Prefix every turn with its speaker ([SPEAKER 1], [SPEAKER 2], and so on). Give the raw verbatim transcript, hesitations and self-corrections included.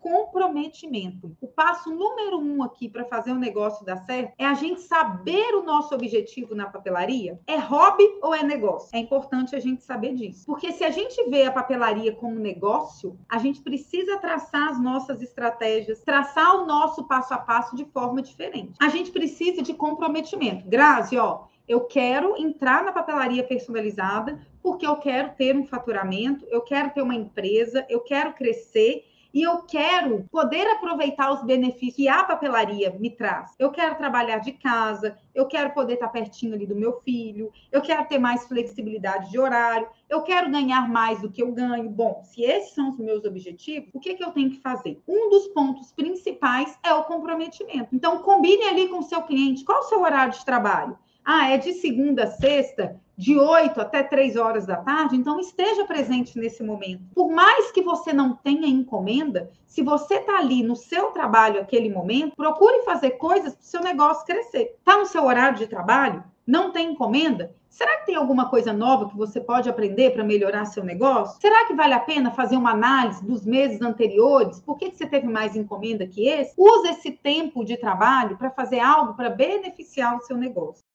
[SPEAKER 1] comprometimento. O passo número um aqui para fazer o negócio dar certo é a gente saber o nosso objetivo na papelaria. É hobby ou é negócio? É importante a gente saber disso. Porque se a gente vê a papelaria como negócio, a gente precisa traçar as nossas estratégias, traçar o nosso passo a passo de forma diferente. A gente precisa de comprometimento. Grazi, ó, eu quero entrar na papelaria personalizada porque eu quero ter um faturamento, eu quero ter uma empresa, eu quero crescer e eu quero poder aproveitar os benefícios que a papelaria me traz. Eu quero trabalhar de casa, eu quero poder estar pertinho ali do meu filho, eu quero ter mais flexibilidade de horário, eu quero ganhar mais do que eu ganho. Bom, se esses são os meus objetivos, o que, que eu tenho que fazer? Um dos pontos principais é o comprometimento. Então, combine ali com o seu cliente. Qual o seu horário de trabalho? Ah, é de segunda a sexta, de oito até três horas da tarde, então esteja presente nesse momento. Por mais que você não tenha encomenda, se você está ali no seu trabalho aquele momento, procure fazer coisas para o seu negócio crescer. Está no seu horário de trabalho? Não tem encomenda? Será que tem alguma coisa nova que você pode aprender para melhorar seu negócio? Será que vale a pena fazer uma análise dos meses anteriores? Por que você teve mais encomenda que esse? Use esse tempo de trabalho para fazer algo para beneficiar o seu negócio.